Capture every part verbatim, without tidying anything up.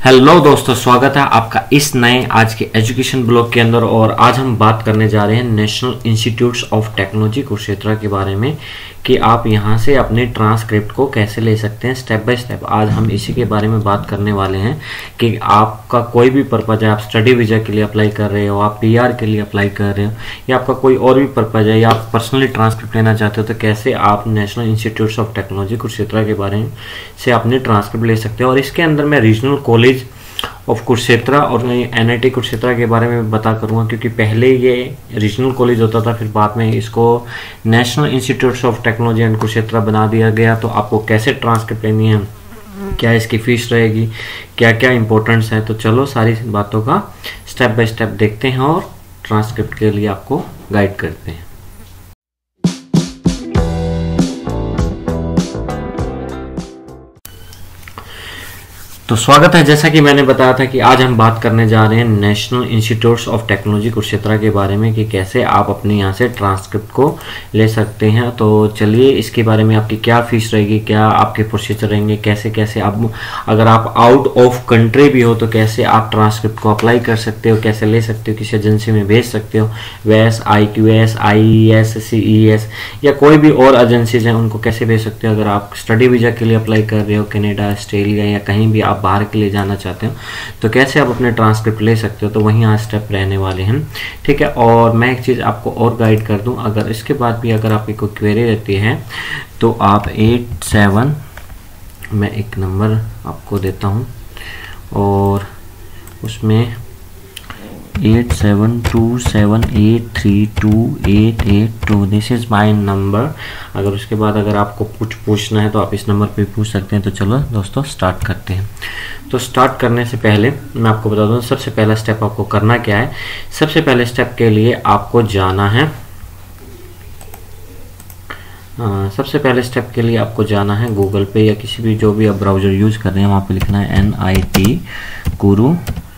Hello दोस्तों, स्वागत है आपका इस नए आज के एजुकेशन ब्लॉग के अंदर। और आज हम बात करने जा रहे हैं national institutes of technology Kurukshetra के बारे में कि आप यहां से अपने ट्रांसक्रिप्ट को कैसे ले सकते हैं स्टेप बाय स्टेप। आज हम इसी के बारे में बात करने वाले हैं कि आपका कोई भी पर्पज है, आप स्टडी वीजा के लिए अप्लाई कर रहे हो, आप पीआर के लिए अप्लाई कर रहे हो, या आपका कोई और भी पर्पज है, या आप पर्सनली ट्रांसक्रिप्ट लेना चाहते हो, तो कैसे आप national institutes of technology Kurukshetra के बारे से अपने ट्रांसक्रिप्ट ले सकते हो। और इसके अंदर मैं रीजनल कॉलेज ऑफ कुरुक्षेत्र और एनआईटी कुरुक्षेत्र के बारे में बता करूंगा, क्योंकि पहले ये रीजनल कॉलेज होता था, फिर बाद में इसको national institutes of technology and Kurukshetra बना दिया गया। तो आपको कैसे ट्रांसक्रिप्ट लेनी है, क्या इसकी फीस रहेगी, क्या क्या इंपॉर्टेंस है, तो चलो सारी बातों का स्टेप बाय स्टेप देखते हैं और ट्रांसक्रिप्ट के लिए आपको गाइड करते हैं। तो स्वागत है। जैसा कि मैंने बताया था कि आज हम बात करने जा रहे हैं national institutes of technology Kurukshetra के बारे में कि कैसे आप अपने यहाँ से ट्रांसक्रिप्ट को ले सकते हैं। तो चलिए इसके बारे में आपकी क्या फीस रहेगी, क्या आपके प्रोसीजर रहेंगे, कैसे कैसे आप, अगर आप आउट ऑफ कंट्री भी हो तो कैसे आप ट्रांसक्रिप्ट को अप्लाई कर सकते हो, कैसे ले सकते हो, किसी एजेंसी में भेज सकते हो, वेस, I Q S, I E S, C E S या कोई भी और एजेंसीज हैं उनको कैसे भेज सकते हो। अगर आप स्टडी वीजा के लिए अप्लाई कर रहे हो कनाडा, ऑस्ट्रेलिया या कहीं भी आप बाहर के लिए जाना चाहते हो तो कैसे आप अपने ट्रांसक्रिप्ट ले सकते हो, तो वहीं आज स्टेप रहने वाले हैं। ठीक है। और मैं एक चीज़ आपको और गाइड कर दूं, अगर इसके बाद भी अगर आपकी कोई क्वेरी रहती है तो आप एट सेवन मैं एक नंबर आपको देता हूं और उसमें eight seven two seven eight three two eight eight two this is my number. अगर उसके बाद अगर आपको कुछ पूछना है तो आप इस नंबर पे पूछ सकते हैं। तो चलो दोस्तों स्टार्ट करते हैं। तो स्टार्ट करने से पहले मैं आपको बता दूं सबसे पहला स्टेप आपको करना क्या है। सबसे पहले स्टेप के लिए आपको जाना है आ, सबसे पहले स्टेप के लिए आपको जाना है गूगल पे या किसी भी जो भी आप ब्राउज़र यूज़ कर रहे हैं वहाँ पे लिखना है N I T Kuru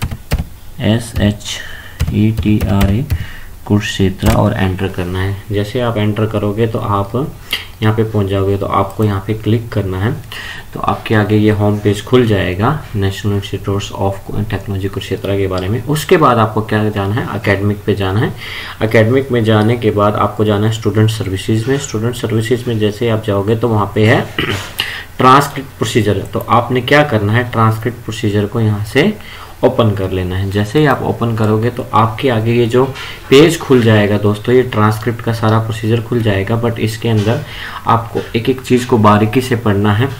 S H E T R A Kurukshetra और एंटर करना है। जैसे आप एंटर करोगे तो आप यहाँ पे पहुँच जाओगे, तो आपको यहाँ पे क्लिक करना है तो आपके आगे ये होम पेज खुल जाएगा national institutes of technology Kurukshetra के बारे में। उसके बाद आपको क्या जाना है, एकेडमिक पे जाना है। एकेडमिक में जाने के बाद आपको जाना है स्टूडेंट सर्विसेज में। स्टूडेंट सर्विसेज में जैसे आप जाओगे तो वहाँ पे है ट्रांसक्रिप्ट प्रोसीजर। तो आपने क्या करना है, ट्रांसक्रिप्ट प्रोसीजर को यहाँ से ओपन कर लेना है। जैसे ही आप ओपन करोगे तो आपके आगे ये जो पेज खुल जाएगा दोस्तों, ये ट्रांसक्रिप्ट का सारा प्रोसीजर खुल जाएगा। बट इसके अंदर आपको एक एक चीज़ को बारीकी से पढ़ना है।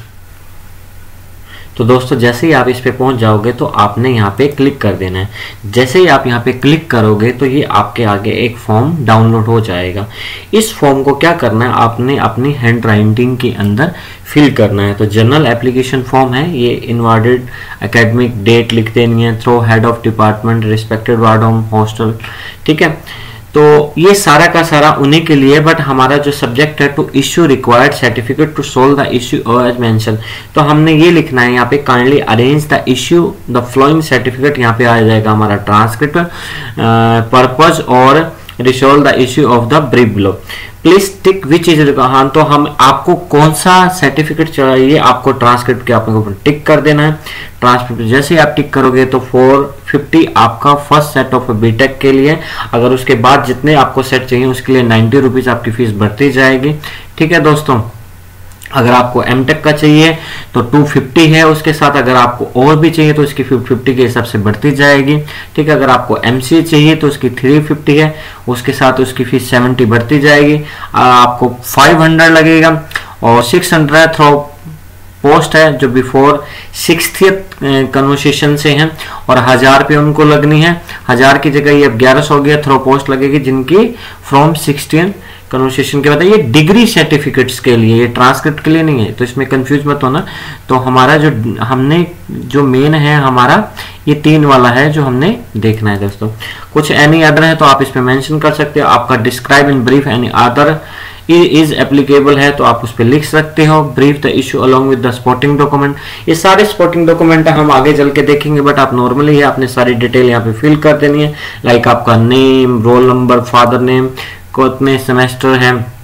तो दोस्तों जैसे ही आप इस पे पहुंच जाओगे तो आपने यहाँ पे क्लिक कर देना है। जैसे ही आप यहाँ पे क्लिक करोगे तो ये आपके आगे एक फॉर्म डाउनलोड हो जाएगा। इस फॉर्म को क्या करना है, आपने अपनी हैंड राइटिंग के अंदर फिल करना है। तो जनरल एप्लीकेशन फॉर्म है ये। इनवर्टेड एकेडमिक डेट लिख देनी है, through head of department respected warden hostel. ठीक है। तो ये सारा का सारा उन्हीं के लिए, बट हमारा जो सब्जेक्ट है to issue required certificate to solve the issue as mention, तो हमने ये लिखना है यहाँ पे kindly arrange the issue the following certificate. यहाँ पे आ जाएगा हमारा ट्रांसक्रिप्ट पर्पज और resolve the issue of the brief below. Please tick which is, हाँ तो हम आपको कौन सा सर्टिफिकेट चाहिए आपको ट्रांसक्रिप्ट के आपको टिक कर देना है। ट्रांसक्रिप्ट जैसे आप टिक करोगे तो फोर फिफ्टी आपका फर्स्ट सेट ऑफ बीटेक के लिए, अगर उसके बाद जितने आपको सेट चाहिए उसके लिए नाइन्टी रुपीज आपकी फीस बढ़ती जाएगी। ठीक है दोस्तों। अगर आपको एमटेक का चाहिए तो टू फिफ्टी है, उसके साथ अगर आपको और भी चाहिए तो इसकी फिफ्टी के हिसाब से बढ़ती जाएगी। ठीक है। अगर आपको एमसीए चाहिए तो उसकी थ्री फिफ्टी है, उसके साथ उसकी फीस सेवेंटी बढ़ती जाएगी। आपको फाइव हंड्रेड लगेगा और सिक्स हंड्रेड थ्रो पोस्ट है जो बिफोर सिक्सटीथ कन्वर्सेशन से हैं और हजार पे उनको लगनी है। हजार की जगह ये अब ग्यारह सौ हो गया थ्रो पोस्ट लगेगी जिनकी फ्रॉम सिक्सटीन कन्वर्सेशन के बाद। ये डिग्री सर्टिफिकेट्स के लिए, ये ट्रांसक्रिप्ट के लिए नहीं है, तो इसमें कंफ्यूज मत होना। तो हमारा जो हमने जो मेन है हमारा ये तीन वाला है जो हमने देखना है दोस्तों। कुछ एनी अदर है तो आप इस पे मेंशन कर सकते हो। आपका describe in brief any other is applicable है तो आप उस पर लिख सकते हो। Brief the issue along with the supporting document, ये सारे सपोर्टिंग डॉक्यूमेंट हम आगे चल के देखेंगे, बट आप नॉर्मली है आपने सारी डिटेल यहाँ पे फिल कर देनी है। लाइक आपका name, roll number, father name, कितने सेमेस्टर है,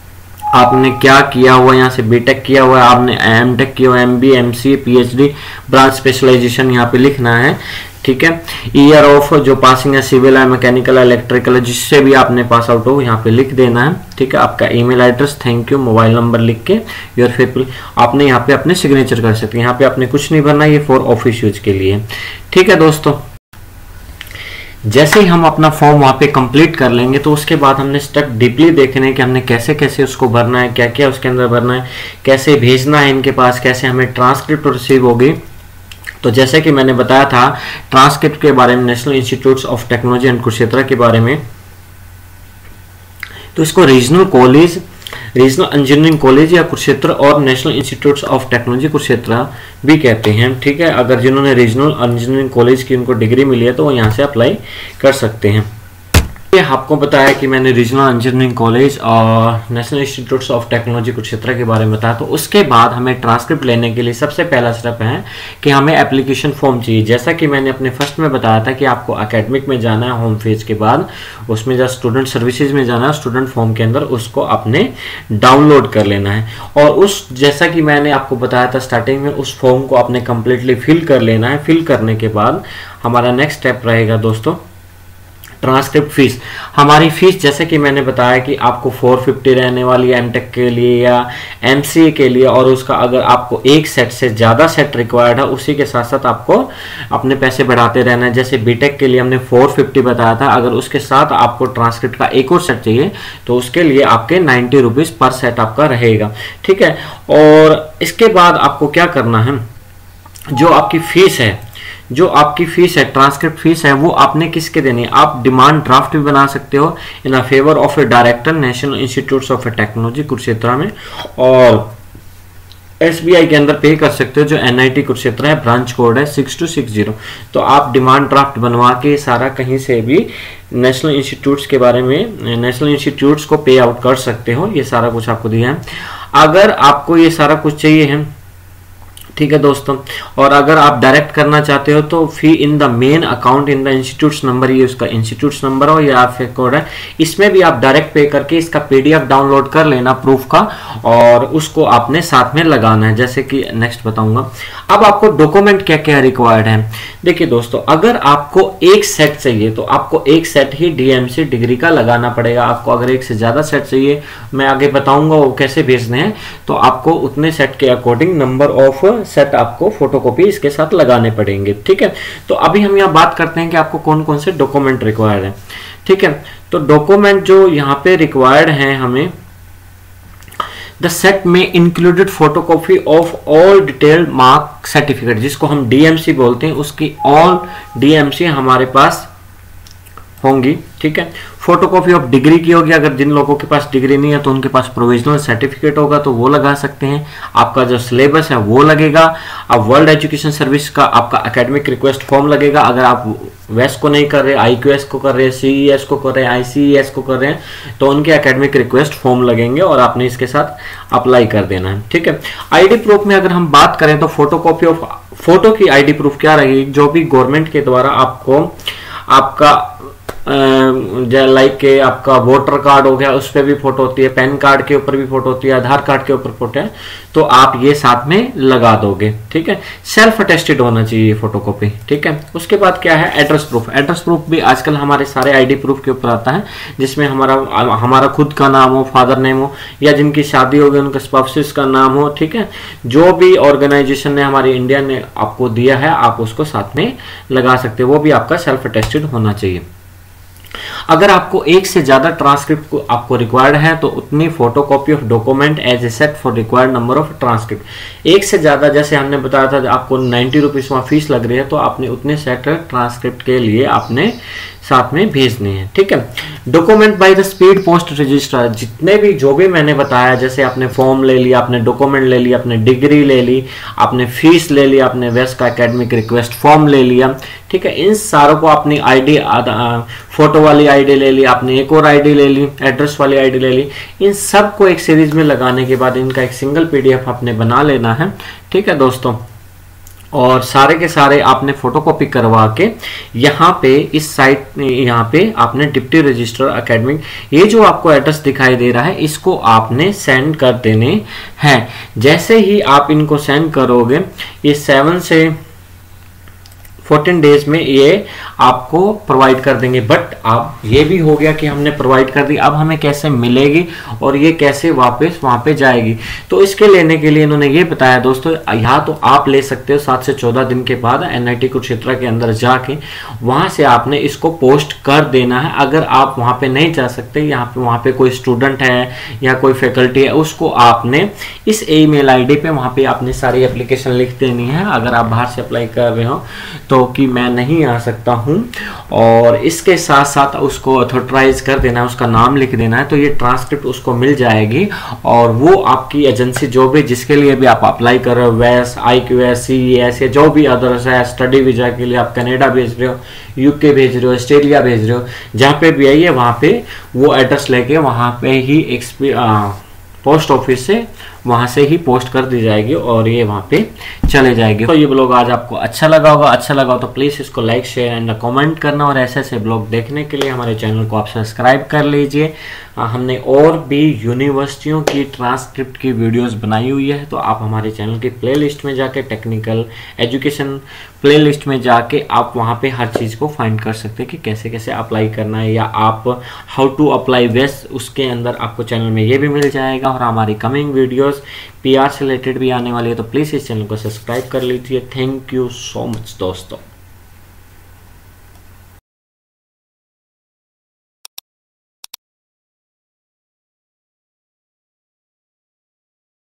आपने क्या किया हुआ, यहाँ से बीटेक किया हुआ है, आपने एम टेक किया हुआ, M B, M C, P H D, branch specialisation यहाँ पे लिखना है। ठीक है, ईयर ऑफ जो पासिंग है, सिविल है, मैकेनिकल है, इलेक्ट्रिकल है, जिससे भी आपने पास आउट हो यहाँ पे लिख देना है। ठीक है, आपका email address, thank you, mobile number लिख के योर फेवरेट आपने यहाँ पे अपने सिग्नेचर कर सकते हैं। यहाँ पे आपने कुछ नहीं भरना, ये फॉर ऑफिस यूज के लिए। ठीक है दोस्तों, जैसे ही हम अपना फॉर्म वहाँ पे कंप्लीट कर लेंगे तो उसके बाद हमने स्टेप डीपली देखने हैं कि हमने कैसे कैसे उसको भरना है, क्या क्या उसके अंदर भरना है, कैसे भेजना है इनके पास, कैसे हमें ट्रांसक्रिप्ट रिसीव होगी। तो जैसे कि मैंने बताया था ट्रांसक्रिप्ट के बारे में, national institute of technology and Kurukshetra के बारे में, तो इसको regional college, regional engineering college या कुरुक्षेत्र और national institute of technology Kurukshetra भी कहते हैं। ठीक है, अगर जिन्होंने रीजनल इंजीनियरिंग कॉलेज की उनको डिग्री मिली है तो वो यहाँ से अप्लाई कर सकते हैं। ये आपको बताया कि मैंने रीजनल इंजीनियरिंग कॉलेज और national institute of technology Kurukshetra के बारे में बताया। तो उसके बाद हमें ट्रांसक्रिप्ट लेने के लिए सबसे पहला स्टेप है कि हमें एप्लीकेशन फॉर्म चाहिए। जैसा कि मैंने अपने फर्स्ट में बताया था कि आपको एकेडमिक में जाना है, होम पेज के बाद उसमें जब स्टूडेंट सर्विसेज में जाना है, स्टूडेंट फॉर्म के अंदर उसको आपने डाउनलोड कर लेना है। और उस जैसा कि मैंने आपको बताया था स्टार्टिंग में, उस फॉर्म को आपने कंप्लीटली फिल कर लेना है। फिल करने के बाद हमारा नेक्स्ट स्टेप रहेगा दोस्तों ट्रांसक्रिप्ट फीस। हमारी फीस जैसे कि मैंने बताया कि आपको चार सौ पचास रहने वाली है एमटेक के लिए या एमसीए के लिए, और उसका अगर आपको एक सेट से ज़्यादा सेट रिक्वायर्ड है उसी के साथ साथ आपको अपने पैसे बढ़ाते रहना है। जैसे बीटेक के लिए हमने चार सौ पचास बताया था, अगर उसके साथ आपको ट्रांसक्रिप्ट का एक और सेट चाहिए तो उसके लिए आपके नाइन्टी रुपीज़ पर सेट आपका रहेगा। ठीक है, और इसके बाद आपको क्या करना है, जो आपकी फीस है जो आपकी फीस है ट्रांसक्रिप्ट फीस है वो आपने किसके देनी है। आप डिमांड ड्राफ्ट भी बना सकते हो in a favour of a director national institute of technology Kurukshetra में, और एसबीआई के अंदर पे कर सकते हो जो एनआईटी कुरुक्षेत्र है, ब्रांच कोड है सिक्स टू सिक्स जीरो। तो आप डिमांड ड्राफ्ट बनवा के सारा कहीं से भी नेशनल इंस्टीट्यूट्स के बारे में, नेशनल इंस्टीट्यूट्स को पे आउट कर सकते हो। ये सारा कुछ आपको दिया है। अगर आपको ये सारा कुछ चाहिए है, ठीक है दोस्तों, और अगर आप डायरेक्ट करना चाहते हो तो fee in the main account in the institutes number, ये उसका इंस्टीट्यूट्स नंबर हो या फिर कोड है, इसमें भी आप डायरेक्ट पे करके इसका पीडीएफ डाउनलोड कर लेना प्रूफ का, और उसको आपने साथ में लगाना है। जैसे कि नेक्स्ट बताऊंगा। अब आपको डॉक्यूमेंट क्या क्या रिक्वायर्ड है। देखिए दोस्तों, अगर आपको एक सेट चाहिए तो आपको एक सेट ही डीएमसी डिग्री का लगाना पड़ेगा। आपको अगर एक से ज्यादा सेट चाहिए, मैं आगे बताऊंगा वो कैसे भेजने हैं, तो आपको उतने सेट के अकॉर्डिंग नंबर ऑफ सेट आपको फोटोकॉपी इसके साथ लगाने पड़ेंगे। ठीक है, तो अभी हम यहाँ बात करते हैं कि आपको कौन कौन से डॉक्यूमेंट रिक्वायर्ड है। ठीक है, तो डॉक्यूमेंट जो यहाँ पे रिक्वायर्ड है हमें, द सेट में included photocopy of all detailed mark certificate, जिसको हम डीएमसी बोलते हैं, उसकी ऑल डीएमसी हमारे पास होंगी। ठीक है, फोटोकॉपी ऑफ डिग्री की होगी। अगर जिन लोगों के पास डिग्री नहीं है तो उनके पास प्रोविजनल सर्टिफिकेट होगा तो वो लगा सकते हैं। आपका जो सिलेबस है वो लगेगा। अब वर्ल्ड एजुकेशन सर्विस का आपका एकेडमिक रिक्वेस्ट फॉर्म लगेगा। अगर आप वेस को नहीं कर रहे, आईक्यूएस को कर रहे हैं, सीईएस को कर रहे हैं, आईसीईएस को कर रहे हैं, तो उनके एकेडमिक रिक्वेस्ट फॉर्म लगेंगे और आपने इसके साथ अप्लाई कर देना है। ठीक है, आईडी प्रूफ में अगर हम बात करें तो फोटोकॉपी ऑफ फोटो की आईडी प्रूफ क्या रहेगी, जो भी गवर्नमेंट के द्वारा आपको आपका लाइक के आपका वोटर कार्ड हो गया उस पर भी फोटो होती है, पैन कार्ड के ऊपर भी फोटो होती है, आधार कार्ड के ऊपर फोटो है, तो आप ये साथ में लगा दोगे। ठीक है, सेल्फ अटेस्टेड होना चाहिए फोटोकॉपी। ठीक है, उसके बाद क्या है, एड्रेस प्रूफ। एड्रेस प्रूफ भी आजकल हमारे सारे आईडी प्रूफ के ऊपर आता है, जिसमें हमारा हमारा खुद का नाम हो, फादर नेम हो, या जिनकी शादी होगी उनके स्पाउसेस का नाम हो। ठीक है, जो भी ऑर्गेनाइजेशन ने हमारी इंडिया ने आपको दिया है आप उसको साथ में लगा सकते हो, वो भी आपका सेल्फ अटेस्टेड होना चाहिए। अगर आपको एक से ज्यादा ट्रांसक्रिप्ट को आपको रिक्वायर्ड है तो उतनी photocopy of document as a set for required number of transcript. एक से ज्यादा, जैसे हमने बताया था आपको नाइन्टी रुपीज वहां फीस लग रही है, तो आपने उतने सेट ट्रांसक्रिप्ट के लिए आपने साथ में भेजने हैं। ठीक है, document by the speed post registrar, जितने भी जो भी मैंने बताया, जैसे आपने फॉर्म ले लिया, आपने डॉक्यूमेंट ले लिया, आपने डिग्री ले ली, आपने फीस ले लिया, आपने वेस्ट का एकेडमिक रिक्वेस्ट फॉर्म ले लिया। ठीक है, इन सारों को अपनी आईडी, फोटो वाली आईडी ले ली, आपने एक और आईडी ले ली, एड्रेस वाली आईडी ले ली, इन सब को एक सीरीज में लगाने के बाद इनका एक सिंगल पीडीएफ आपने बना लेना है। ठीक है दोस्तों, और सारे के सारे आपने फोटोकॉपी करवा के यहाँ पे इस साइट यहाँ पे आपने डिप्टी रजिस्ट्रार एकेडमिक ये जो आपको एड्रेस दिखाई दे रहा है इसको आपने सेंड कर देने हैं। जैसे ही आप इनको सेंड करोगे ये सेवन से फोर्टीन डेज में ये आपको प्रोवाइड कर देंगे। बट आप ये भी हो गया कि हमने प्रोवाइड कर दी, अब हमें कैसे मिलेगी और ये कैसे वापस वहां पे जाएगी। तो इसके लेने के लिए इन्होंने ये बताया दोस्तों, यहाँ तो आप ले सकते हो सात से चौदह दिन के बाद एनआईटी कुरुक्षेत्र के अंदर जाके वहां से आपने इसको पोस्ट कर देना है। अगर आप वहां पे नहीं जा सकते, यहाँ पे वहां पे कोई स्टूडेंट है या कोई फैकल्टी है, उसको आपने इस ईमेल आईडी पे वहां पे आपने सारी एप्लीकेशन लिख देनी है। अगर आप बाहर से अप्लाई कर रहे हो तो कि मैं नहीं आ सकता हूं, और इसके साथ साथ उसको ऑथराइज कर देना है, उसका नाम लिख देना है, तो ये ट्रांसक्रिप्ट उसको मिल जाएगी। और वो आपकी एजेंसी जो भी जिसके लिए भी आप अप्लाई कर रहे हो, वेस I Q S C S या जो भी अदर्स है, स्टडी वीजा के लिए आप कनाडा भेज रहे हो, यूके भेज रहे हो, ऑस्ट्रेलिया भेज रहे हो, जहाँ पे भी आइए वहां पे वो एड्रेस लेके वहां पे ही एक्सपी पोस्ट ऑफिस से वहां से ही पोस्ट कर दी जाएगी और ये वहां पे चले जाएगी। तो ये ब्लॉग आज आपको अच्छा लगा होगा, अच्छा लगा हो तो प्लीज इसको लाइक शेयर एंड कमेंट करना, और ऐसे ऐसे ब्लॉग देखने के लिए हमारे चैनल को आप सब्सक्राइब कर लीजिए। हमने और भी यूनिवर्सिटियों की ट्रांसक्रिप्ट की वीडियोस बनाई हुई है, तो आप हमारे चैनल की प्लेलिस्ट में जाके टेक्निकल एजुकेशन प्लेलिस्ट में जाके आप वहां पे हर चीज़ को फाइंड कर सकते हैं कि कैसे कैसे अप्लाई करना है, या आप हाउ टू अप्लाई वेस उसके अंदर आपको चैनल में ये भी मिल जाएगा। और हमारी कमिंग वीडियोस पीआर से रिलेटेड भी आने वाली है, तो प्लीज़ इस चैनल को सब्सक्राइब कर लीजिए। थैंक यू सो मच दोस्तों।